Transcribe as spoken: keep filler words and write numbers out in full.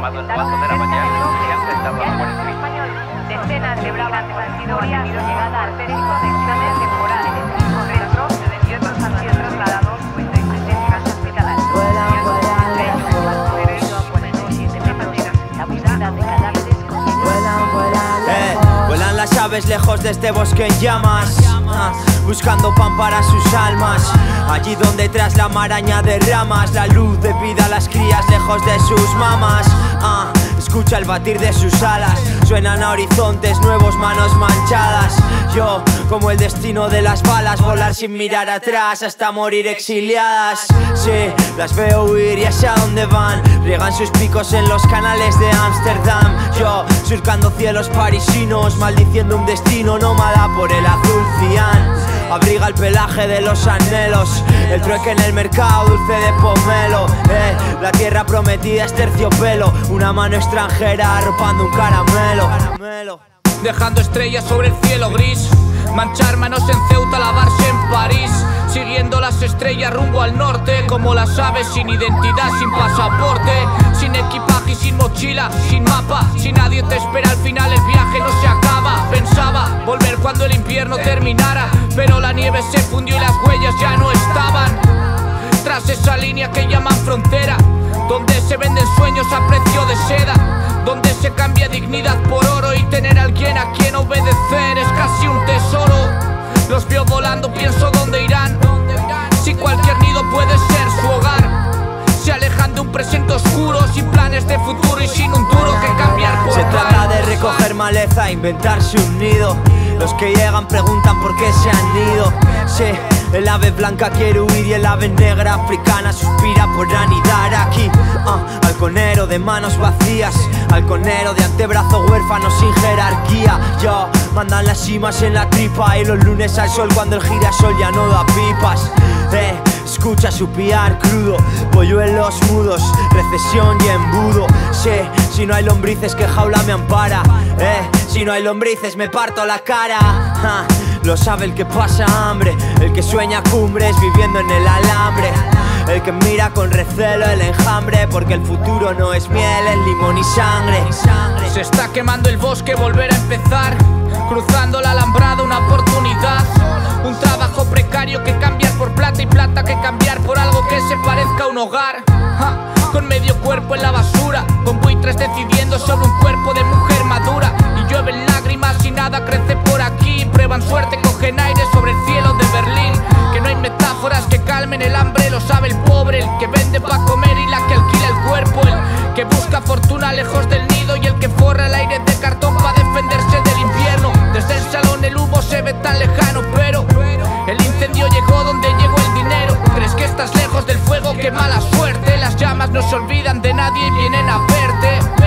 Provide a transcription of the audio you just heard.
llamado el novato de la mañana y se han prestado a jugar el español. Decenas de brigadas han sido heridas llegada al técnico de exámenes temporales. Retro y otros han sido trasladados cuarenta y siete llegas hospitalarias. La búsqueda de cadáveres eh, vuelan las aves lejos de este bosque en llamas, ah, buscando pan para sus almas. Allí donde tras la maraña de ramas la luz de vida a las crías lejos de sus mamas. ah, Escucha el batir de sus alas, suenan a horizontes nuevos, manos manchadas. Yo, como el destino de las balas, volar sin mirar atrás hasta morir exiliadas. Sí, las veo huir y hacia dónde van, riegan sus picos en los canales de Ámsterdam. Yo, surcando cielos parisinos, maldiciendo un destino nómada por el azul cian. Abriga el pelaje de los anhelos, el trueque en el mercado dulce de pomelo. eh, La tierra prometida es terciopelo, una mano extranjera arropando un caramelo. Dejando estrellas sobre el cielo gris, manchar manos en Ceuta, lavarse en París. Siguiendo las estrellas rumbo al norte, como las aves sin identidad, sin pasaporte, sin equipaje y sin mochila, sin mapa. Si nadie te espera al final el viaje no se acaba. Pensaba volver cuando el invierno terminara, pero la nieve se fundió y las huellas ya no estaban. Tras esa línea que llaman frontera, donde se venden sueños a precio de seda, donde se cambia dignidad por oro y tener a alguien a quien obedecer es casi un tesoro. Los veo volando, pienso dónde irán, si cualquier nido puede ser su hogar. Se alejan de un presente oscuro, sin planes de futuro y sin un duro que cambiar por Se trata de recoger maleza, inventarse un nido. Los que llegan preguntan por qué se han ido. Sí, el ave blanca quiere huir y el ave negra africana suspira por anidar aquí. uh, Halconero de manos vacías, halconero de antebrazo huérfano sin jerarquía. Yo, mandan las cimas en la tripa y los lunes al sol cuando el girasol ya no da pipas. Eh, escucha su piar crudo, polluelos mudos, recesión y embudo. Sí, si no hay lombrices que jaula me ampara. Eh, si no hay lombrices me parto la cara. Ja, lo sabe el que pasa hambre, el que sueña cumbres viviendo en el alambre, el que mira con recelo el enjambre, porque el futuro no es miel, es limón y sangre. Se está quemando el bosque, volver a empezar, cruzando la alambrada, una oportunidad. Un trabajo precario que cambiar por plata y plata que cambiar por algo que se parezca a un hogar. Ja, con medio cuerpo en la basura, con buitres decidiendo sobre un cuerpo de mujer madura. Y llueven lágrimas y nada crece por aquí. Prueban suerte, cogen aire sobre el cielo de Berlín. Que no hay metáforas que calmen el hambre, lo sabe el pobre, el que vende pa' comer y la que alquila el cuerpo, el que busca fortuna lejos del nido y el que forra el aire de cartón pa' defenderse del invierno. Desde el salón el humo se ve tan lejano, pero el incendio llegó donde llegó el dinero. ¿Crees que estás lejos del fuego? ¡Qué mala suerte! Las llamas no se olvidan de nadie y vienen a verte.